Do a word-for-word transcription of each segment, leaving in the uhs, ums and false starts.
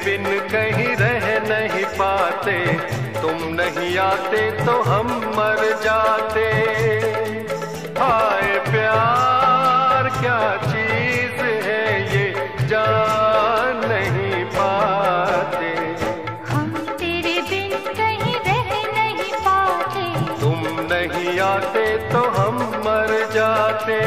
बिन कहीं रह नहीं पाते, तुम नहीं आते तो हम मर जाते। हाय प्यार क्या चीज है ये जान नहीं पाते। हम तेरे बिन कहीं रह नहीं पाते, तुम नहीं आते तो हम मर जाते।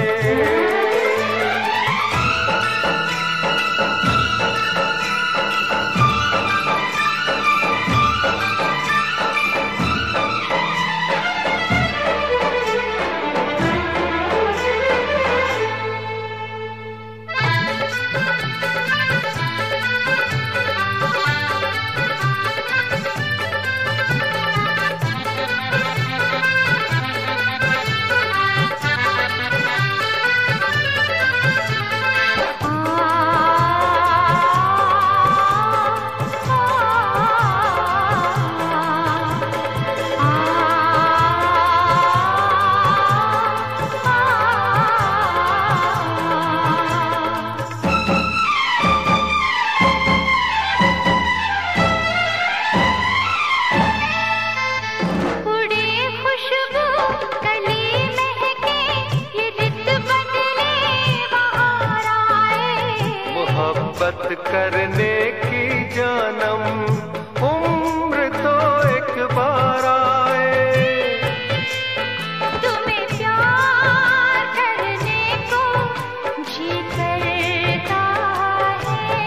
मोहब्बत करने की जानम उम्र तो एक बार आए। तुम्हें प्यार करने को जी करता है,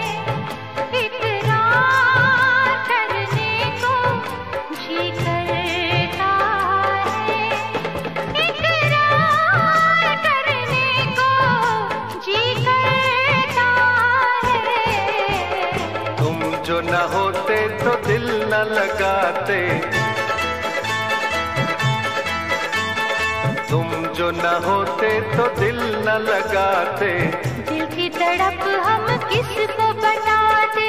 इकरार करने को जी करता है, इकरार करने को जी करता है। तुम जो न होते तो दिल न लगाते, तुम जो न होते तो दिल न लगाते। दिल की तड़प हम किसको बताते।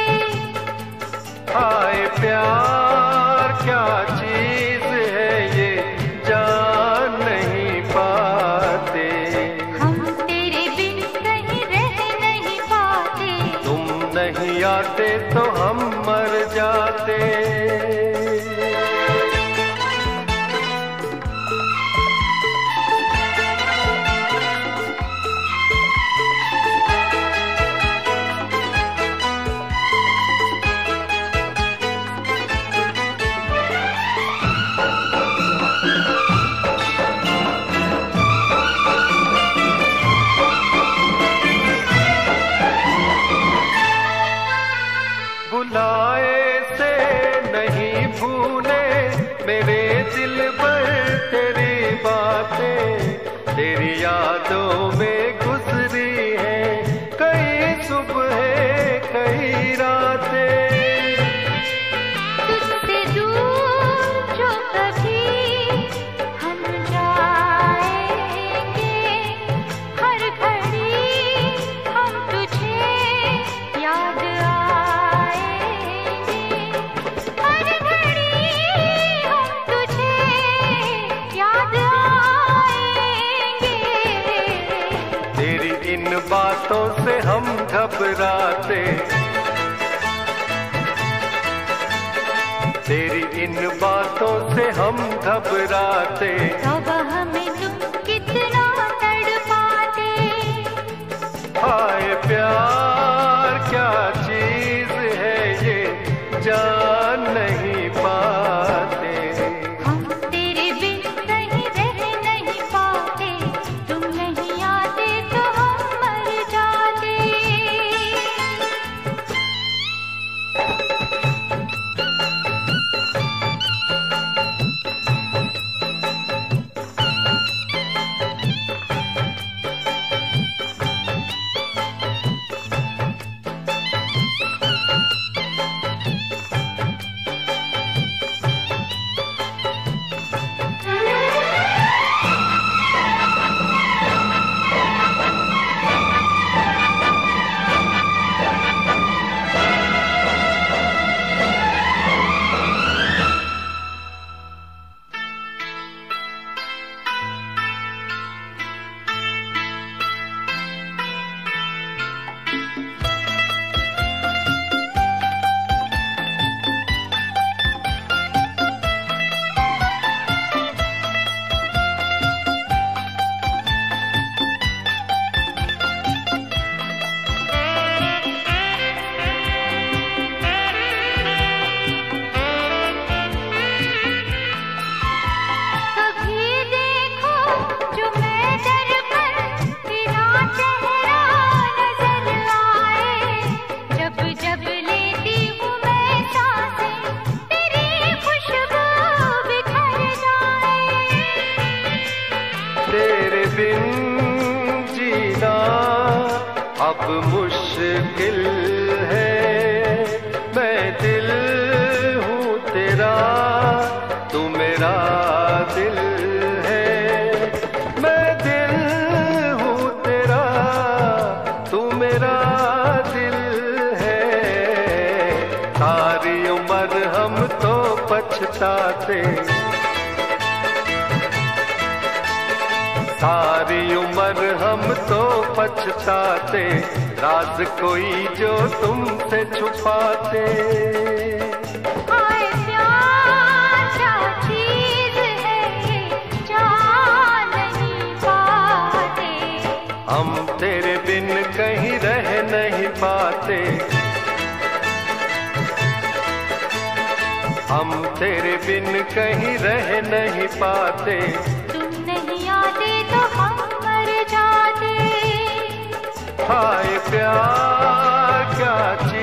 हाय प्यार क्या चीज है ये जान नहीं पाते। हम तेरे बिन कहीं रह नहीं पाते, तुम नहीं आते तो हम मर जाते। बुलाए से नहीं भूले मेरे दिल पर तेरी बातें, तेरी यादों में गुजरी है कई सुबह कई रातें। तुझसे दूर जो कभी हम जाएंगे, हर घड़ी हम तुझे याद आएंगे, हर घड़ी हम तुझे याद आएंगे। तेरी इन बातों से हम घबराते, तेरी इन बातों से हम घबराते। तब हमें तुम कितना तड़पाते। हाय प्यार क्या चीज है ये जान नहीं पाते। हम तेरे बिन कहीं रह नहीं पाते, तुम नहीं आते तो हम मर जाते। मेरा दिल है, मैं दिल हूँ तेरा, तू मेरा दिल है। सारी उम्र हम तो पछताते, सारी उम्र हम तो पछताते, राज कोई जो तुमसे छुपाते। हाय प्यार क्या चीज है ये जान नहीं पाते, हम तेरे बिन कहीं रह नहीं पाते, हम तेरे बिन कहीं रह नहीं पाते। तुम नहीं आते तो हम मर जाते। हाय प्यार क्या